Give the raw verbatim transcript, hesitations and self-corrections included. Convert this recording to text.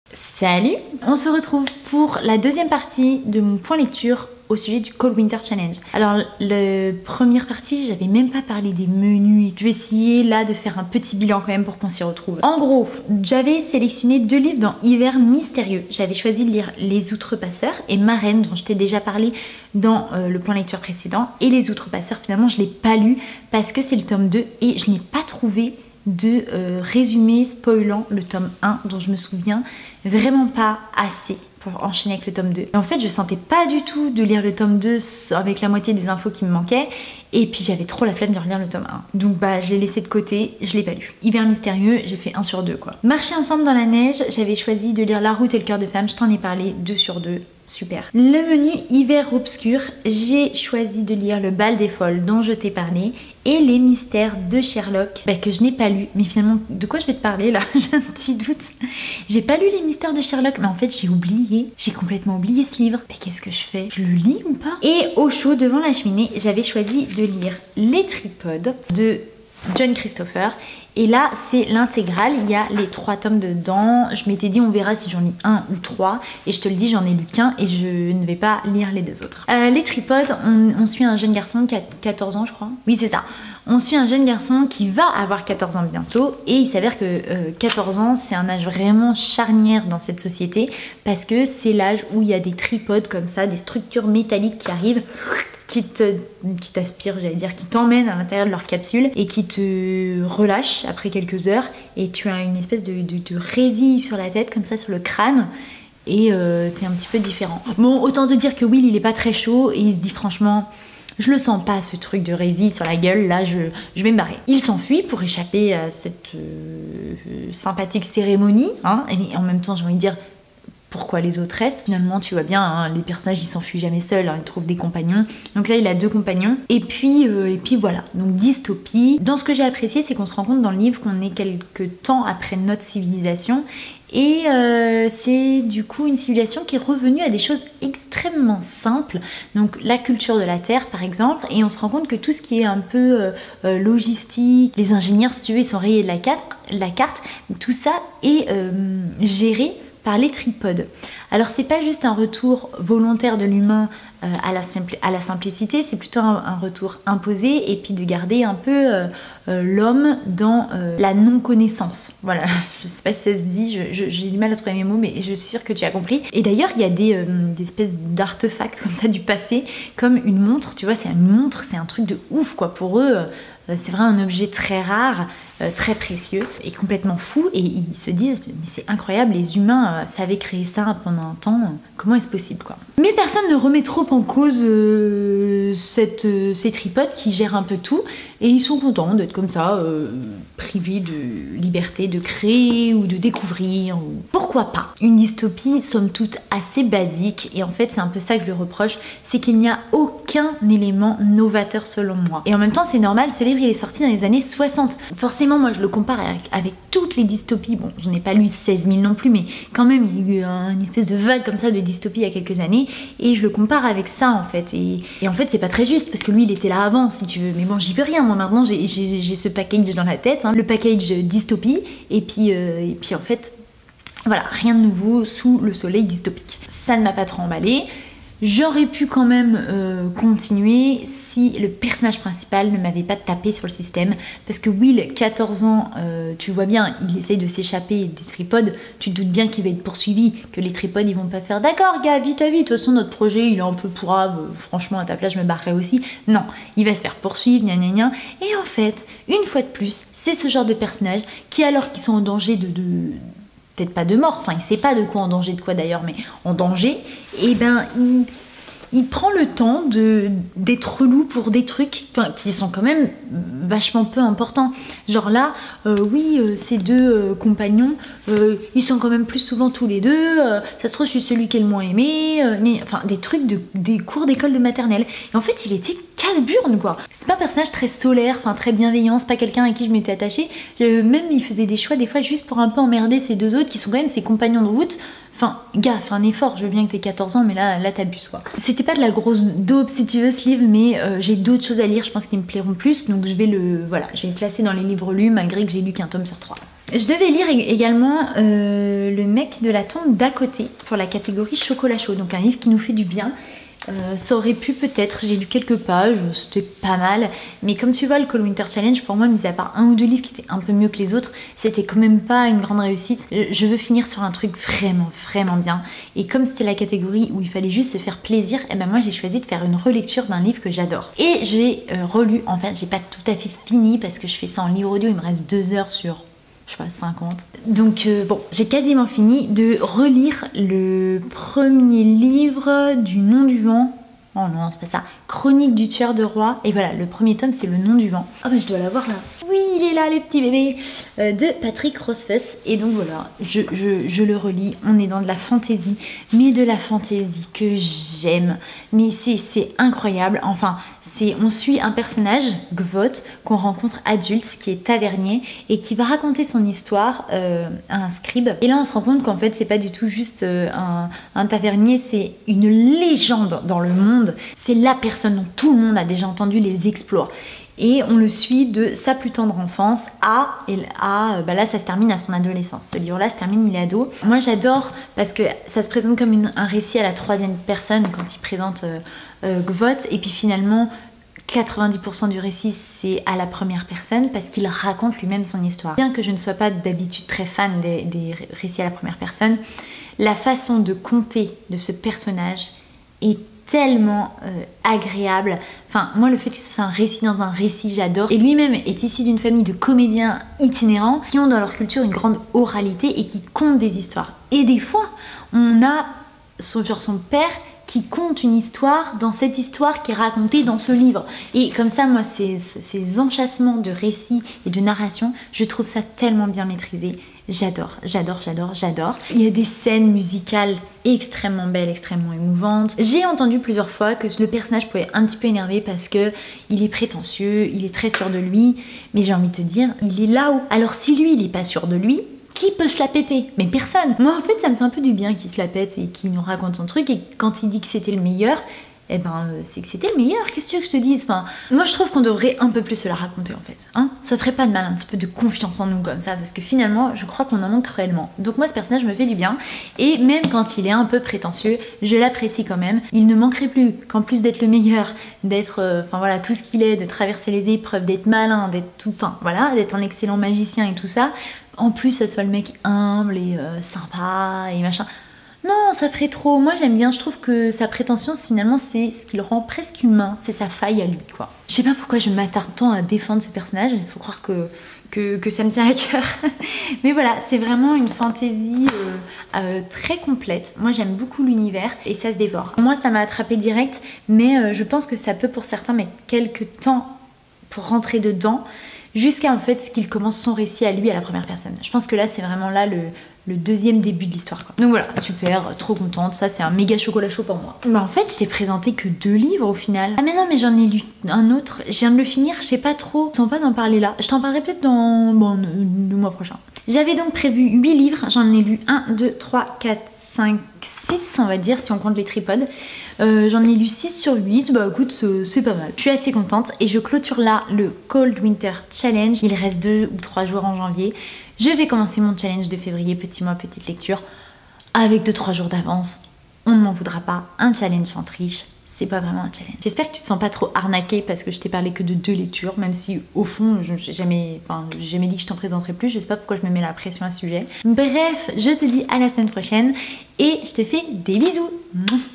Salut! On se retrouve pour la deuxième partie de mon point lecture au sujet du Cold Winter Challenge. Alors, la première partie, j'avais même pas parlé des menus. Je vais essayer là de faire un petit bilan quand même pour qu'on s'y retrouve. En gros, j'avais sélectionné deux livres dans Hiver Mystérieux. J'avais choisi de lire Les Outrepasseurs et Marraine, dont je t'ai déjà parlé dans euh, le point lecture précédent. Et Les Outrepasseurs, finalement, je l'ai pas lu parce que c'est le tome deux et je n'ai pas trouvé de euh, résumé spoilant le tome un dont je me souviens vraiment pas assez pour enchaîner avec le tome deux. Et en fait, je sentais pas du tout de lire le tome deux avec la moitié des infos qui me manquaient. Et puis j'avais trop la flemme de relire le tome un. Donc bah je l'ai laissé de côté, je l'ai pas lu. Hiver Mystérieux, j'ai fait un sur deux quoi. Marcher ensemble dans la neige, j'avais choisi de lire La Route et le cœur de femme, je t'en ai parlé, deux sur deux. Super. Le menu Hiver Obscur, j'ai choisi de lire Le Bal des Folles dont je t'ai parlé et Les Mystères de Sherlock bah, que je n'ai pas lu. Mais finalement, de quoi je vais te parler là? J'ai un petit doute. J'ai pas lu Les Mystères de Sherlock, mais en fait j'ai oublié. J'ai complètement oublié ce livre. Mais qu'est-ce que je fais? Je le lis ou pas? Et au chaud devant la cheminée, j'avais choisi de lire Les Tripodes de John Christopher. Et là, c'est l'intégrale, il y a les trois tomes dedans. Je m'étais dit, on verra si j'en lis un ou trois. Et je te le dis, j'en ai lu qu'un et je ne vais pas lire les deux autres. Euh, les Tripodes, on, on suit un jeune garçon qui a quatorze ans, je crois. Oui, c'est ça. On suit un jeune garçon qui va avoir quatorze ans bientôt. Et il s'avère que euh, quatorze ans, c'est un âge vraiment charnière dans cette société. Parce que c'est l'âge où il y a des tripodes comme ça, des structures métalliques qui arrivent, qui te, qui t'aspirent, j'allais dire, qui t'emmènent à l'intérieur de leur capsule et qui te relâchent après quelques heures. Et tu as une espèce de, de, de résille sur la tête, comme ça, sur le crâne. Et euh, t'es un petit peu différent. Bon, autant te dire que Will, il est pas très chaud et il se dit franchement... Je le sens pas, ce truc de résille sur la gueule, là je, je vais me barrer. Il s'enfuit pour échapper à cette euh, sympathique cérémonie, hein, et en même temps j'ai envie de dire pourquoi les autres restent. Finalement tu vois bien, hein, les personnages ils s'enfuient jamais seuls, hein, ils trouvent des compagnons. Donc là il a deux compagnons, et puis, euh, et puis voilà, donc dystopie. Dans ce que j'ai apprécié, c'est qu'on se rend compte dans le livre qu'on est quelques temps après notre civilisation. Et euh, c'est du coup une civilisation qui est revenue à des choses extrêmement simples, donc la culture de la terre par exemple, et on se rend compte que tout ce qui est un peu euh, euh, logistique, les ingénieurs si tu veux ils sont rayés de la carte, la carte tout ça est euh, géré par les tripodes. Alors c'est pas juste un retour volontaire de l'humain euh, à, la à la simplicité, c'est plutôt un, un retour imposé et puis de garder un peu euh, euh, l'homme dans euh, la non-connaissance. Voilà, je sais pas si ça se dit, j'ai du mal à trouver mes mots mais je suis sûre que tu as compris. Et d'ailleurs il y a des, euh, des espèces d'artefacts comme ça du passé, comme une montre, tu vois, c'est une montre, c'est un truc de ouf quoi, pour eux euh, c'est vraiment un objet très rare. Euh, très précieux et complètement fou, et ils se disent mais c'est incroyable, les humains euh, savaient créer ça pendant un temps, euh, comment est-ce possible quoi. Mais personne ne remet trop en cause euh, cette, euh, ces tripodes qui gèrent un peu tout et ils sont contents d'être comme ça euh, privés de liberté de créer ou de découvrir ou... Pourquoi pas. Une dystopie somme toute assez basique, et en fait c'est un peu ça que je lui reproche, c'est qu'il n'y a aucun élément novateur selon moi. Et en même temps c'est normal, ce livre il est sorti dans les années soixante. Forcément moi je le compare avec, avec toutes les dystopies, bon je n'ai pas lu seize mille non plus, mais quand même il y a eu un, une espèce de vague comme ça de dystopie il y a quelques années, et je le compare avec ça en fait, et, et en fait c'est pas très juste parce que lui il était là avant si tu veux, mais bon j'y peux rien, moi maintenant j'ai ce package dans la tête, hein, le package dystopie, et puis, euh, et puis en fait voilà, rien de nouveau sous le soleil dystopique. Ça ne m'a pas trop emballé. J'aurais pu quand même euh, continuer si le personnage principal ne m'avait pas tapé sur le système. Parce que Will, quatorze ans, euh, tu vois bien, il essaye de s'échapper des tripodes. Tu te doutes bien qu'il va être poursuivi, que les tripodes ils vont pas faire d'accord gars, vite à vite, de toute façon notre projet il est un peu pourrave, franchement à ta place je me barrerais aussi. Non, il va se faire poursuivre, gna gna gna. Et en fait, une fois de plus, c'est ce genre de personnage qui, alors qu'ils sont en danger de... de peut-être pas de mort, enfin il sait pas de quoi en danger, de quoi d'ailleurs, mais en danger, et ben il, il prend le temps de d'être relou pour des trucs enfin, qui sont quand même vachement peu importants. Genre là, euh, oui, euh, ces deux euh, compagnons, euh, ils sont quand même plus souvent tous les deux, euh, ça se trouve je suis celui qui est le moins aimé, euh, enfin des trucs, de, des cours d'école de maternelle. Et en fait il était casse-burne quoi. C'était pas un personnage très solaire, enfin très bienveillant, c'est pas quelqu'un à qui je m'étais attachée. Euh, même il faisait des choix des fois juste pour un peu emmerder ces deux autres qui sont quand même ses compagnons de route. Enfin, gars, fais un effort, je veux bien que t'aies quatorze ans, mais là, là t'abuses quoi. C'était pas de la grosse daube si tu veux ce livre, mais euh, j'ai d'autres choses à lire, je pense, qui me plairont plus, donc je vais le, voilà, je vais le classer dans les livres lus, malgré que j'ai lu qu'un tome sur trois. Je devais lire également euh, Le mec de la tombe d'à côté pour la catégorie chocolat chaud, donc un livre qui nous fait du bien. Euh, ça aurait pu peut-être, j'ai lu quelques pages, c'était pas mal, mais comme tu vois le Cold Winter Challenge, pour moi, mis à part un ou deux livres qui étaient un peu mieux que les autres, c'était quand même pas une grande réussite. Je veux finir sur un truc vraiment vraiment bien, et comme c'était la catégorie où il fallait juste se faire plaisir, et ben moi j'ai choisi de faire une relecture d'un livre que j'adore. Et j'ai euh, relu, en fait j'ai pas tout à fait fini parce que je fais ça en livre audio, il me reste deux heures sur... je sais pas, cinquante. Donc euh, bon, j'ai quasiment fini de relire le premier livre du Nom du Vent. Oh non, c'est pas ça. Chronique du tueur de roi. Et voilà, le premier tome, c'est Le Nom du Vent. Ah oh, mais je dois l'avoir là. Oui, il est là, les petits bébés. Euh, de Patrick Rothfuss. Et donc voilà, je, je, je le relis. On est dans de la fantaisie. Mais de la fantaisie que j'aime. Mais c'est incroyable. Enfin, c'est on suit un personnage, Gvot, qu'on rencontre adulte, qui est tavernier. Et qui va raconter son histoire euh, à un scribe. Et là, on se rend compte qu'en fait, c'est pas du tout juste euh, un, un tavernier. C'est une légende dans le monde. C'est la personne dont tout le monde a déjà entendu les exploits. Et on le suit de sa plus tendre enfance à, et à bah là ça se termine à son adolescence. Ce livre-là se termine, il est ado. Moi j'adore parce que ça se présente comme une, un récit à la troisième personne quand il présente euh, euh, Gvot. Et puis finalement, quatre-vingt-dix pour cent du récit c'est à la première personne parce qu'il raconte lui-même son histoire. Bien que je ne sois pas d'habitude très fan des, des récits à la première personne, la façon de conter de ce personnage est tellement euh, agréable. Enfin, moi, le fait que c'est un récit dans un récit, j'adore. Et lui-même est issu d'une famille de comédiens itinérants qui ont dans leur culture une grande oralité et qui content des histoires. Et des fois, on a sur son père qui compte une histoire dans cette histoire qui est racontée dans ce livre. Et comme ça, moi, ces, ces enchâssements de récits et de narration, je trouve ça tellement bien maîtrisé. J'adore, j'adore, j'adore, j'adore. Il y a des scènes musicales extrêmement belles, extrêmement émouvantes. J'ai entendu plusieurs fois que le personnage pouvait un petit peu énerver parce que il est prétentieux, il est très sûr de lui. Mais j'ai envie de te dire, il est là-haut. Alors si lui, il est pas sûr de lui, qui peut se la péter? Mais personne. Moi, en fait, ça me fait un peu du bien qu'il se la pète et qu'il nous raconte son truc. Et quand il dit que c'était le meilleur, eh ben, euh, c'est que c'était le meilleur. Qu'est-ce que tu veux que je te dise? Enfin, moi, je trouve qu'on devrait un peu plus se la raconter, en fait. Hein, ça ferait pas de mal, un petit peu de confiance en nous comme ça, parce que finalement, je crois qu'on en manque cruellement. Donc moi, ce personnage me fait du bien. Et même quand il est un peu prétentieux, je l'apprécie quand même. Il ne manquerait plus qu'en plus d'être le meilleur, d'être, euh, enfin voilà, tout ce qu'il est, de traverser les épreuves, d'être malin, d'être tout, enfin voilà, d'être un excellent magicien et tout ça. En plus, ça soit le mec humble et euh, sympa et machin. Non, ça ferait trop. Moi, j'aime bien. Je trouve que sa prétention, finalement, c'est ce qui le rend presque humain. C'est sa faille à lui, quoi. Je sais pas pourquoi je m'attarde tant à défendre ce personnage. Il faut croire que, que, que ça me tient à cœur. Mais voilà, c'est vraiment une fantaisie euh, euh, très complète. Moi, j'aime beaucoup l'univers et ça se dévore. Moi, ça m'a attrapé direct, mais euh, je pense que ça peut, pour certains, mettre quelques temps pour rentrer dedans, jusqu'à en fait ce qu'il commence son récit à lui à la première personne. Je pense que là, c'est vraiment là le... le deuxième début de l'histoire. Donc voilà, super, trop contente. Ça, c'est un méga chocolat chaud pour moi. Bah en fait, je t'ai présenté que deux livres au final. Ah mais non, mais j'en ai lu un autre. Je viens de le finir, je sais pas trop. Je sens pas d'en parler là. Je t'en parlerai peut-être dans bon, le mois prochain. J'avais donc prévu huit livres. J'en ai lu un, deux, trois, quatre, cinq, six, on va dire, si on compte les tripodes. Euh, J'en ai lu six sur huit, bah écoute, c'est pas mal. Je suis assez contente et je clôture là le Cold Winter Challenge. Il reste deux ou trois jours en janvier. Je vais commencer mon challenge de février, petit mois, petite lecture, avec deux trois jours d'avance. On ne m'en voudra pas, un challenge sans triche, c'est pas vraiment un challenge. J'espère que tu te sens pas trop arnaqué parce que je t'ai parlé que de deux lectures, même si au fond, je n'ai jamais, enfin, jamais dit que je t'en présenterai plus, je sais pas pourquoi je me mets la pression à ce sujet. Bref, je te dis à la semaine prochaine et je te fais des bisous.